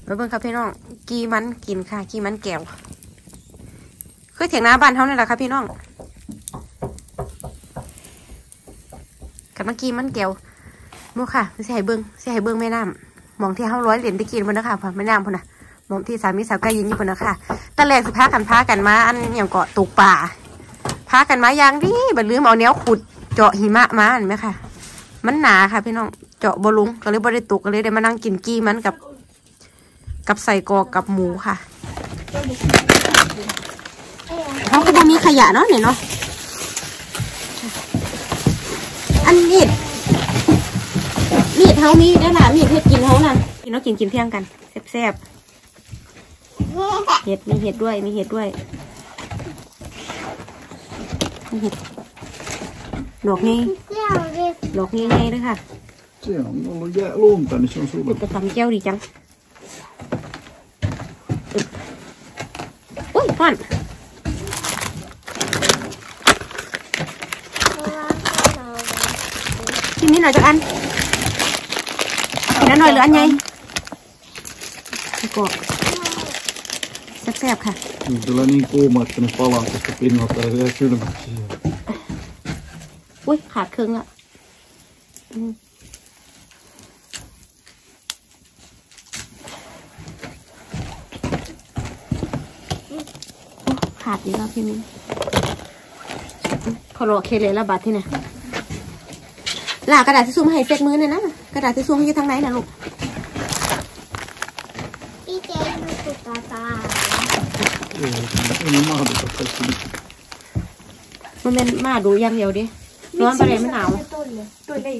มาเบิ่งครับพี่น้องกีมันกินค่ะกีมันแก้วคือเถียงนาบ้านเท่านี่แหละครับพี่น้องกับเมื่อกี้มันแก้วโมค่ะใส่เบิ้งแม่น้ำมองที่เขาร้อยเหรียญตะกี้บนนะคะแม่น้ำพุ่นนะมองที่สามีสาวใกล้ยืนอยู่บนนะคะตะแรกสิพากันมาอันอย่างเกาะตกป่าพากันมาอย่างดีบัดลืมเอาเนี้ยขุดเจาะหิมะมาเห็นไหมค่ะมันหนาค่ะพี่น้องเจาะบอลุงก็เลยบริตุกก็เลยได้มานั่งกินกี้มันกับใส่กอกกับหมูค่ะเขาก็มีขยะเนาะเนี่ยเนาะอันนี้เขามีได้หล่ะมีเห็ดกินเขาน่ะกินแล้วกินเที่ยงกันแซ่บเห็ดมีเห็ดด้วยมีเห็ดด้วยมีเห็ดดอกนี้ไงด้วยค่ะจะทำแก้วดีจังอุ้ยก่อนกินนิดหน่อยจักอันกินนิดหน่อยหรืออันไงกรอบแซ่บๆค่ะ Kyllä niin kuuma, että ne palaa tästä pinnalta ja vielä kylmäksi. อุ้ยขาดครึ่งละขาดอีกแล้วพี่มิ้นขอรอเคเลยละบาทที่ไหนลากระดาษทิชชู่มาให้เซ็ตมือเนี่ยนะกระดาษทิชชู่ให้อยู่ทางไหนนะลูกพี่เจดูตุ๊กตามันเป็นมาดูอย่างเดียวดิร้อนไปเลยไม่หนาวตัวเล็ก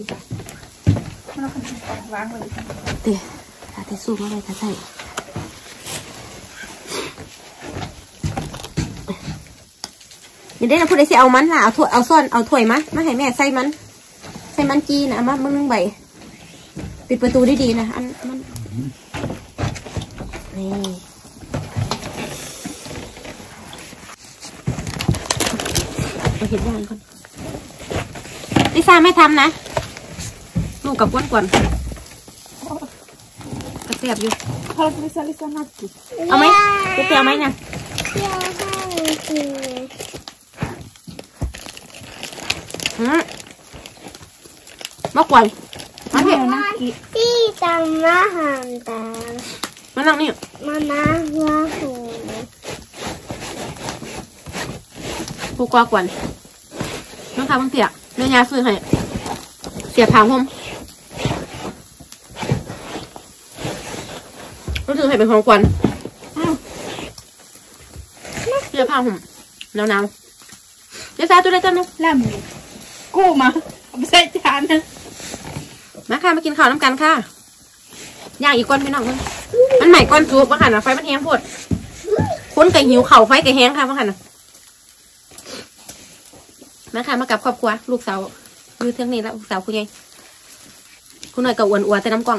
เดี๋ยวกระดาษทิชชู่มาเลยค่ะใส่นี่ได้นะพูดได้สิเอามันล่ะเอาซ่อนเอาถ้วยมาให้แม่ใส่มันจีนะมามึงใบปิดประตูดีๆนะอันมันนี่เราเห็นยังก่อนลิซ่าไม่ทำนะลูกกับก้นก่อนกระเสียบอยู่เอาไหมจะเสียไหมเนี่ยมากกว่ามาเห็นนะพี่จำมาหันตามานั่งนี่มานะหัวหูผูกกว่ากวนน้องทำมึงเสียเนื้อยาซื้อให้เสียผางผมรู้สึกให้เป็นของกวนเสียผางผมหนาวเดี๋ยวซาตัวได้จังนะแลมกู้มาไม่ใช่จานนะมาค่ะมากินข้าวน้ำกันค่ะย่างอีกก้อนพี่น้องมันใหม่ก้อนซุปมาค่ะนะไฟมันแห้งปวดคนไก่หิวเข่าไฟไก่แห้งค่ะมาค่ะนะมาค่ะมากับครอบครัวลูกสาวอยู่เที่ยงนี้แล้วลูกสาวคุณยายคุณหน่อยกับอ้วนอ้วนแต่น้ำกล่อง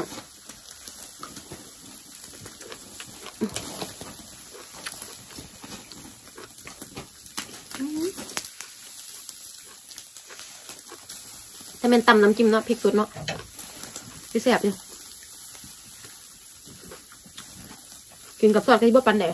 แต่เป็นตำน้ำจิ้มเนาะพริกสุดเนาะที่แซ่บอยู่กินกับซอสที่บ่ปันแดด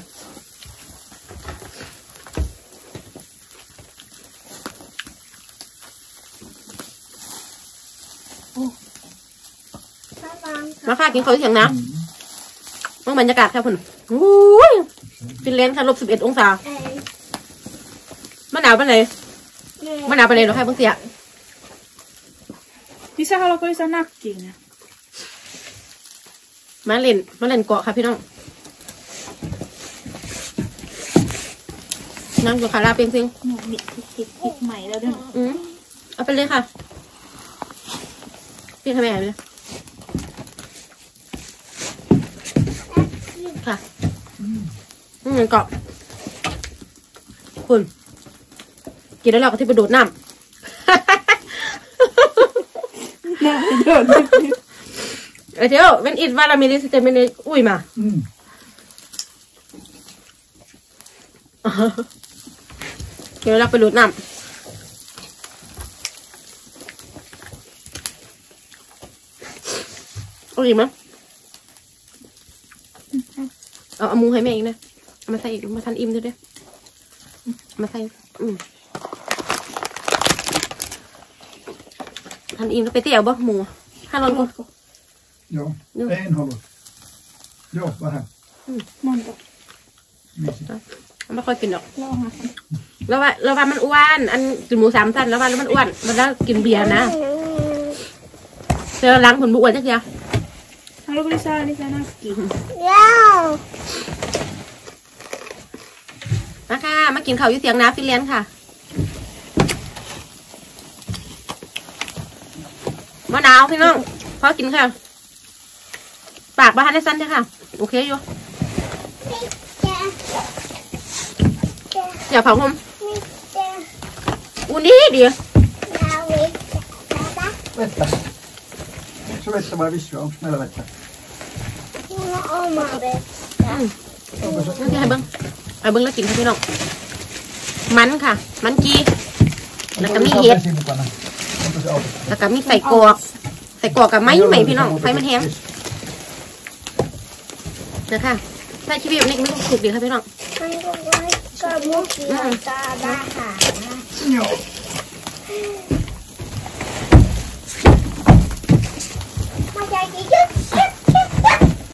มาค่ะกินข้าวเสียงนะมองบรรยากาศค่ะคุณอุ้ยฟินแลนด์ค่ะ-11 องศามันหนาวไปไหนมันหนาวไปเลยเหรอคะเพิ่งเสีย Lisää haluatko lisää nakkiin? มาเล่นเกาะค่ะพี่น้องนั่งอยู่ค่ะลาเป็นซิงหนูมีพริกใหม่แล้วด้วยเอาไปเลยค่ะพี่ทำไมอ่ะเนี่ยค่ะเกาะคุณกินแล้วเราก็ที่ไปโดดน้ำJoo, men inte vara med det men uima. Kaya lang palut nam. Okay, ma? เอาหมูให้แม่อีกนะเอามาใส่อีกมาทันอิ่มด้วยเด้อมาใส่ทันอิ่มแล้วไปเตี๋ยวบ่หมู500คน Ja, Jo. 1 halvår. Ja, vad här. มันก็ Mysigt. ไม่ค่อยกินหรอกลองมาแล้วว่ามันอ้วนอันกินหมู3 ชั้นแล้วว่ามันอ้วนมันแล้วกินเบียร์นะเจอล้างผลบุอ้วนจักอยางทางลูกลิซ่าลิซ่าน่ากินแล้วมาค่ะมากินข้าวอยู่เสียงน้ำฟินแลนด์ค่ะมะนาวพี่น้องพอกินค่ะปากบ้านได้สั้นใช่ค่ะโอเคอยู่แกอย่าเผาผมไม่แกอุ่นดีเดี๋ยวนาวิตา Vettä. Så vettä vai vissyä? Onko meillä vettä? ว่าเอามาเบ็ด Onko se? นี่ให้เบิ้งเอาเบิ้งแล้วกินค่ะพี่น้องมันค่ะ มันกีแล้วก็มี Onko เห็ด vesi mukana? Onko se auto? แล้วก็มีใส่กรอกกับไม้ใหม่พี่น้องไฟมันแห้งเดี๋ยวค่ะใส่ชีวิตนี่ไม่ต้องสุกดีค่ะพี่น้องมันก็ไว้กับมุกตาบ้าหา Ja.